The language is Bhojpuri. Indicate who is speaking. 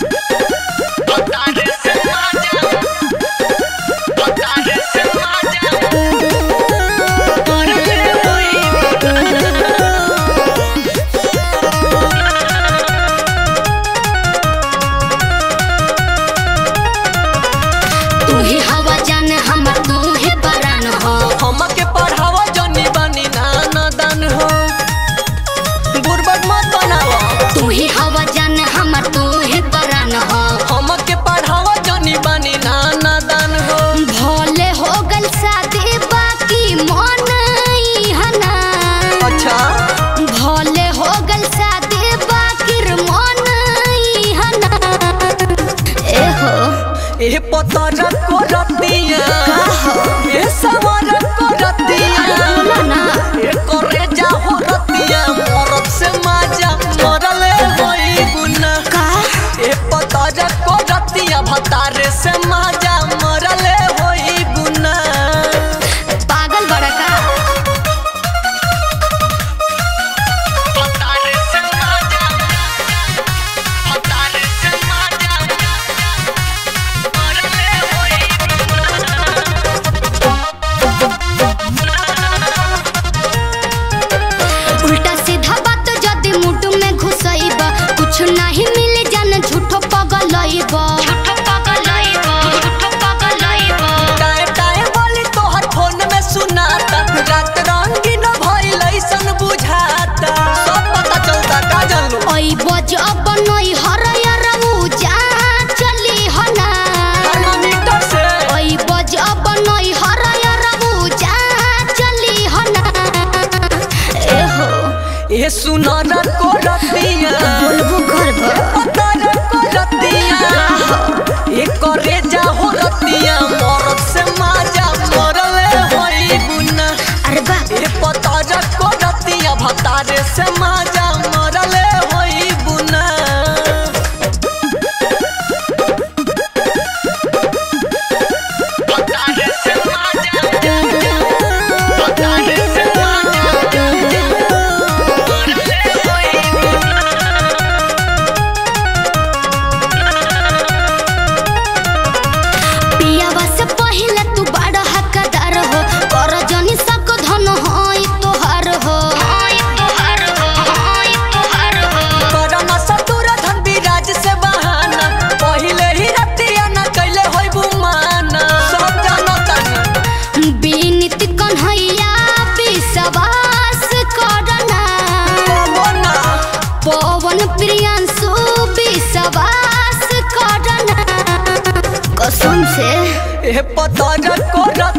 Speaker 1: ए पतर को रतिया ए सवर को रतिया ए करे जा हो रतिया मरद से माजा मरले होई गुना ए पतर को रतिया भतारे से माजा मरले होई गुना।
Speaker 2: पागल बड़ा का नहीं मिले जान झूठो पगलइबा
Speaker 1: टाए टाए बोली तोहर फोन में सुनाता रात रंगीन भइल ऐसन बुझाता सब पता चलता का जानलो
Speaker 2: ओई बजब नई हरया रहू जा चली हना
Speaker 1: थर्मामीटर से
Speaker 2: ओई बजब नई हरया रहू जा चली हना ए हो
Speaker 1: ए सुनर को रतिया
Speaker 2: बोलबो करबो
Speaker 1: पतर को रतिया ए करे जा हो रतिया मरद से माजा मरले होई गुना।
Speaker 2: अरे बा
Speaker 1: ए पतर को रतिया भतारे से माजा मरले होई गुना।
Speaker 2: पवन प्रियांशु विश्वास करना कसम से
Speaker 1: ए पतर को